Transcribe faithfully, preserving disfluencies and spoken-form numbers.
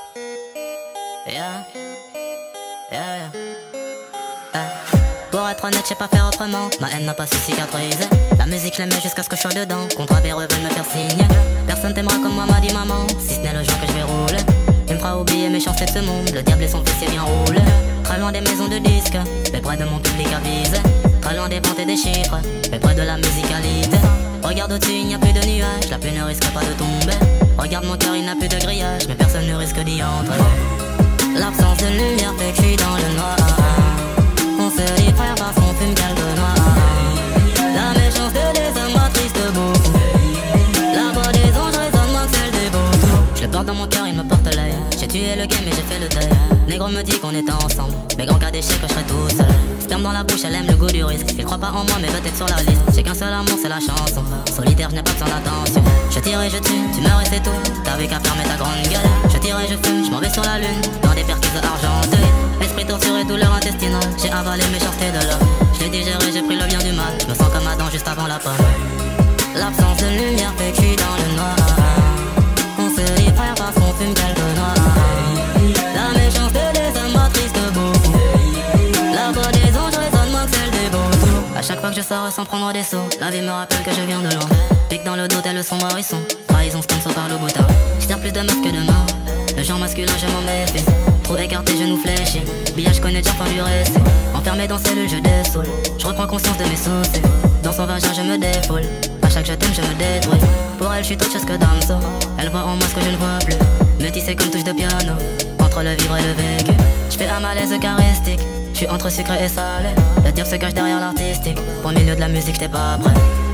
Yeah, yeah, yeah. Pour être honnête, je sais pas faire autrement. Ma haine n'a pas su cicatriser. La musique, je l'aimais jusqu'à ce que je sois dedans. Contre véreux veulent me faire signer. Personne t'aimera comme moi, m'a dit maman. Si ce n'est le jour que je vais rouler. Tu me feras oublier mes chances de ce monde. Le diable et son fils bien roulé. Très loin des maisons de disques, mais près de mon public avisé. Très loin des ventes et des chiffres, mais près de la musicalité. Regarde au-dessus, il n'y a plus de nuages. La pluie ne risque pas de tomber. Regarde mon cœur, il n'a plus de grillage, mais personne ne risque d'y entrer. L'absence de lumière fait que je suis dans le noir. On se dit frère parce qu'on fume quelque noir. La méchance de des hommes m'attriste beaucoup. La voix des anges résonne moins que celle des vautours. Je le porte dans mon cœur, il me porte l'œil. J'ai tué le game et j'ai fait le deuil. Négro me dit qu'on était ensemble, mais grand cas d'échec que je serais tout seul. Sperme dans la bouche, elle aime le goût du risque. Il croit pas en moi mais veut être sur la liste. J'ai qu'un seul amour, c'est la chanson. Solitaire, je n'ai pas besoin d'attention. Je tire et je tue, tu meurs et c'est tout. T'avais qu'à fermer ta grande gueule. Je tire et je fume, je m'en vais sur la lune. Dans des perquises argentées. Esprit torturé, douleur intestinale. J'ai avalé mes méchanceté de l'homme. Je l'ai digéré, j'ai pris le bien du mal. Je me sens comme Adam juste avant la pomme. L'absence de lumière fait que je suis dans le noir. On se dit frère parce qu'on fume quelque noir. La méchance de des hommes m'attriste beaucoup. La voix des anges résonne moins que celle des vautours. A chaque fois que je sors sans prendre des sauts, la vie me rappelle que je viens de loin. Pique dans le dos tel le sombre hérisson. Trahison sponsor par le boutin. Je plus de meufs que de mains. Le genre masculin je m'en méfie. Trop écarté, genoux fléchis. Billard je connais déjà fin du récit. Enfermé dans cellule je dessoule. Je reprends conscience de mes soucis. Dans son vagin je me défoule. À chaque je t'aime je me détruis. Pour elle je suis autre chose que Damso. Elle voit en moi ce que je ne vois plus. Métissé comme touche de piano. Entre le vivre et le vécu. Je fais un malaise eucharistique. Je suis entre sucré et salé. Le diable se cache derrière l'artistique. Pour le milieu de la musique j'étais pas prêt.